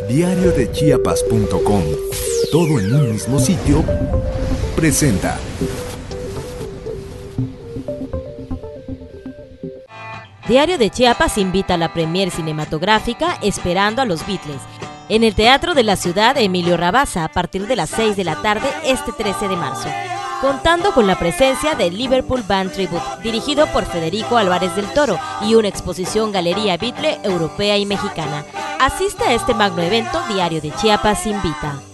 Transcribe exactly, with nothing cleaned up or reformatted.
Diario de Chiapas punto com, todo en un mismo sitio, presenta. Diario de Chiapas invita a la premier cinematográfica Esperando a los Beatles, en el Teatro de la Ciudad Emilio Rabasa a partir de las seis de la tarde este trece de marzo, contando con la presencia del Liverpool Band Tribute, dirigido por Federico Álvarez del Toro, y una exposición Galería Beatle europea y mexicana. Asiste a este magno evento, Diario de Chiapas invita.